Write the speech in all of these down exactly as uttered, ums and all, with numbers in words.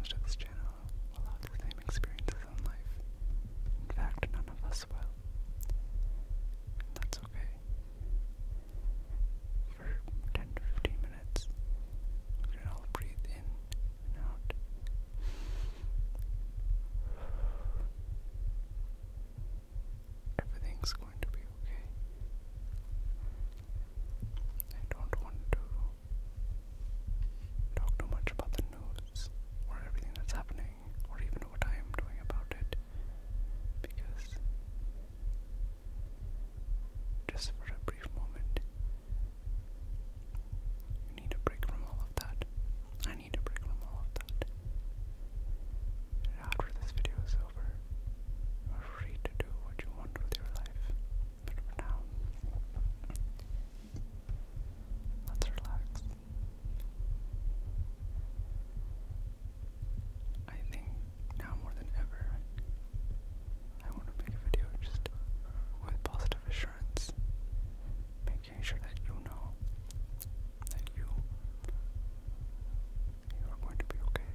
comes to this channel will have the same experiences in life. In fact, none of us will. And that's okay. For ten to fifteen minutes, we can all breathe in and out. Everything's going to be okay. I don't want to talk too much about the news or everything that's happening or even what I am doing about it, because just for a brief moment you need a break from all of that. I need a break from all of that. And after this video is over, you're free to do what you want with your life. But for now, let's relax. I think now more than ever, I want to make a video just with positive assurance, making sure that you know that you, you are going to be okay.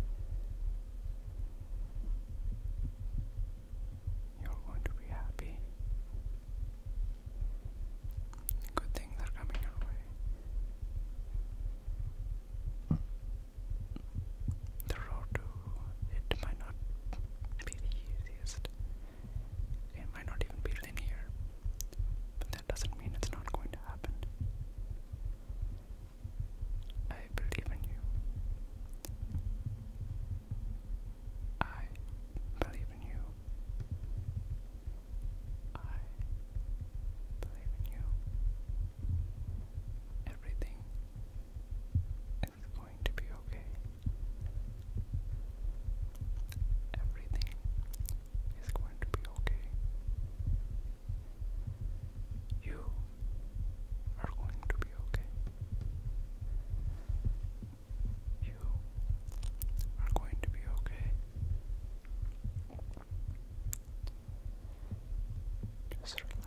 You're going to be happy. Good things are coming your way. The road to it might not be the easiest. It might not even be linear. But that doesn't mean it's not going to happen. I believe in you. I believe in you. I believe in you. Everything is going to be okay. Everything is going to be okay. You are going to be okay. You are going to be okay. Just relax.